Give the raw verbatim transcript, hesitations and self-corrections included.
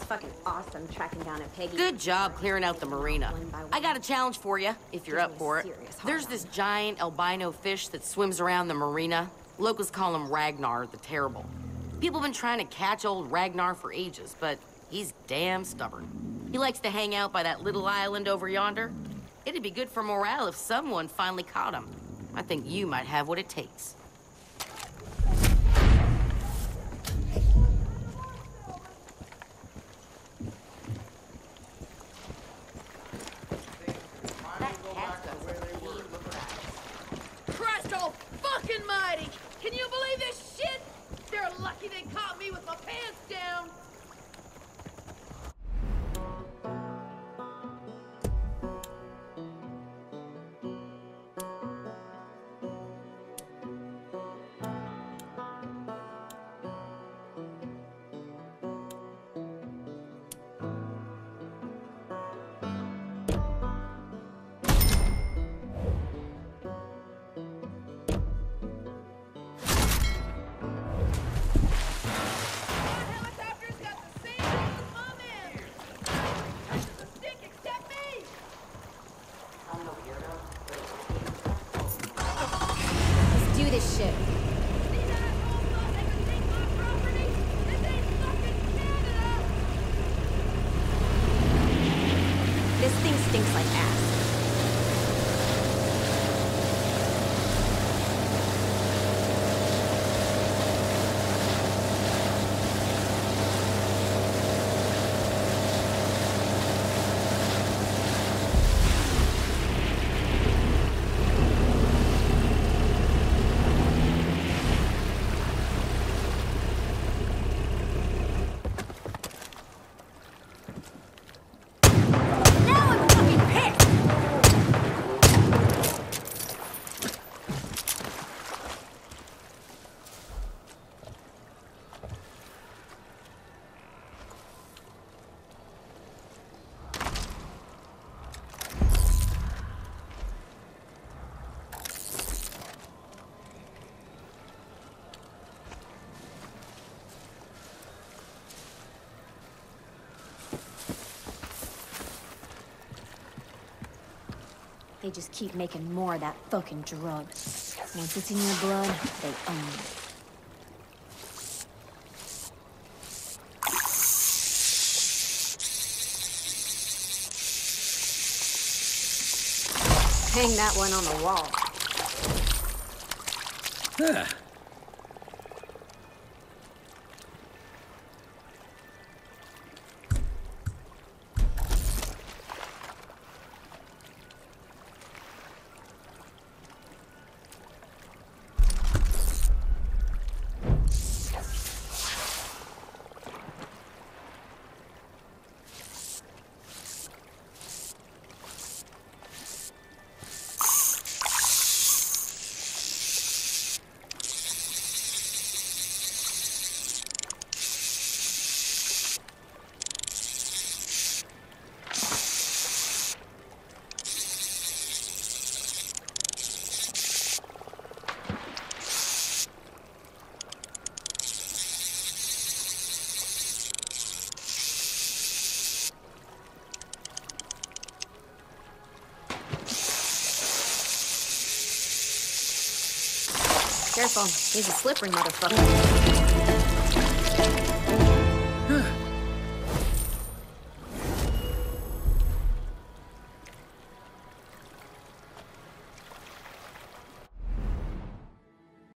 fucking awesome tracking down a Peggy. Good job clearing out the marina. I got a challenge for you, if you're up for it. There's this giant albino fish that swims around the marina. Locals call him Ragnar the Terrible. People have been trying to catch old Ragnar for ages, but he's damn stubborn. He likes to hang out by that little island over yonder. It'd be good for morale if someone finally caught him. I think you might have what it takes. Christ all fucking mighty! Can you believe this shit? They're lucky they caught me with my pants down! This shit. This thing stinks like ass. They just keep making more of that fucking drug. Once it's in your blood, they own you. Hang that one on the wall. Huh. Careful, he's a slippery motherfucker.